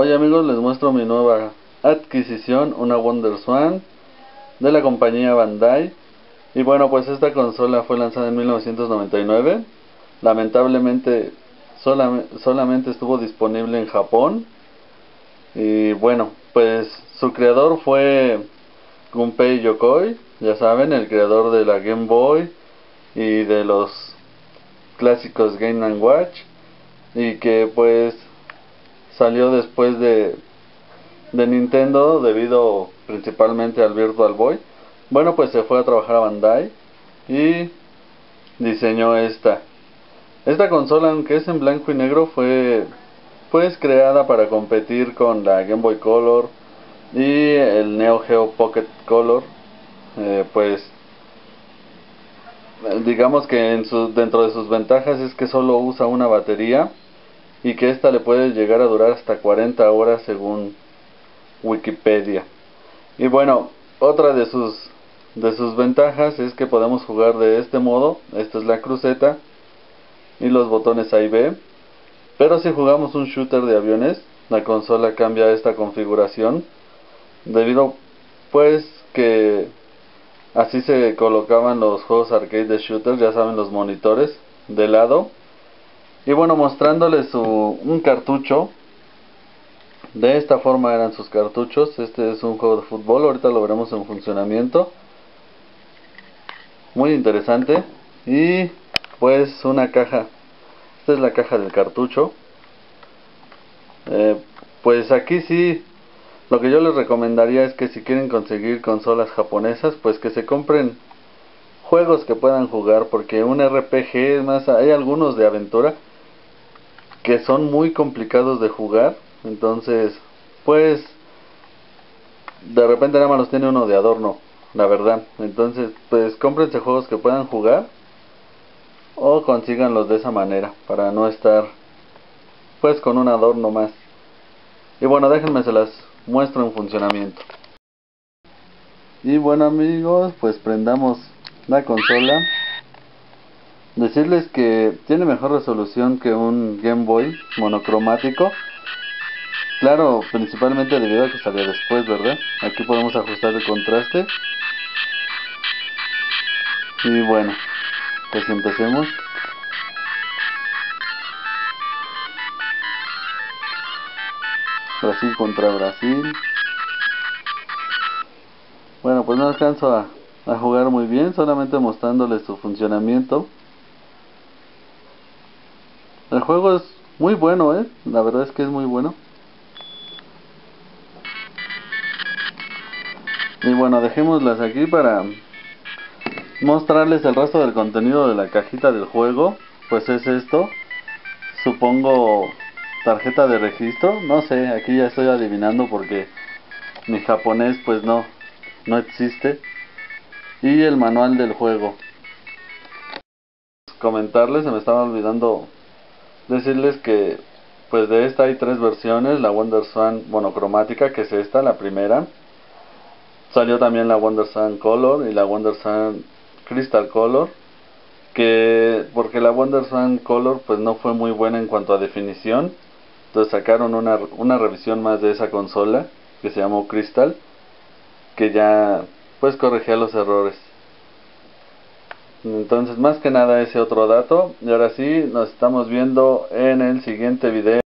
Hoy amigos les muestro mi nueva adquisición, una WonderSwan de la compañía Bandai. Y bueno, pues esta consola fue lanzada en 1999. Lamentablemente solamente estuvo disponible en Japón. Y bueno, pues su creador fue Gunpei Yokoi, ya saben, el creador de la Game Boy y de los clásicos Game & Watch, y que pues salió después de Nintendo debido principalmente al Virtual Boy. Bueno, pues se fue a trabajar a Bandai y diseñó esta consola, aunque es en blanco y negro, fue pues creada para competir con la Game Boy Color y el Neo Geo Pocket Color. Pues digamos que dentro de sus ventajas es que solo usa una batería y que esta le puede llegar a durar hasta 40 horas según Wikipedia. Y bueno, otra de sus ventajas es que podemos jugar de este modo. Esta es la cruceta y los botones A y B. Pero si jugamos un shooter de aviones, la consola cambia esta configuración, debido pues que así se colocaban los juegos arcade de shooter, ya saben, los monitores de lado. Y bueno, mostrándoles un cartucho. De esta forma eran sus cartuchos. Este es un juego de fútbol, ahorita lo veremos en funcionamiento. Muy interesante. Y pues una caja. Esta es la caja del cartucho. Pues aquí sí, lo que yo les recomendaría es que si quieren conseguir consolas japonesas, pues que se compren juegos que puedan jugar, porque un RPG, es más, hay algunos de aventura que son muy complicados de jugar. Entonces pues de repente nada más los tiene uno de adorno, la verdad. Entonces pues cómprense juegos que puedan jugar o consíganlos de esa manera para no estar pues con un adorno más. Y bueno, déjenme se las muestro en funcionamiento. Y bueno amigos, pues prendamos la consola. Decirles que tiene mejor resolución que un Game Boy monocromático. Claro, principalmente debido a que salió después, ¿verdad? Aquí podemos ajustar el contraste. Y bueno, pues empecemos. Brasil contra Brasil. Bueno, pues no alcanzo a jugar muy bien, solamente mostrándoles su funcionamiento. El juego es muy bueno, la verdad es que es muy bueno. Y bueno, dejémoslas aquí para mostrarles el resto del contenido de la cajita del juego. Pues es esto, supongo tarjeta de registro, no sé, aquí ya estoy adivinando porque mi japonés pues no existe. Y el manual del juego. Comentarles, se me estaba olvidando decirles que pues de esta hay tres versiones: la WonderSwan monocromática, que es esta, la primera. Salió también la WonderSwan Color y la WonderSwan Crystal Color, que porque la WonderSwan Color pues no fue muy buena en cuanto a definición, entonces sacaron una revisión más de esa consola que se llamó Crystal, que ya pues corregía los errores. Entonces más que nada ese otro dato. Y ahora sí, nos estamos viendo en el siguiente video.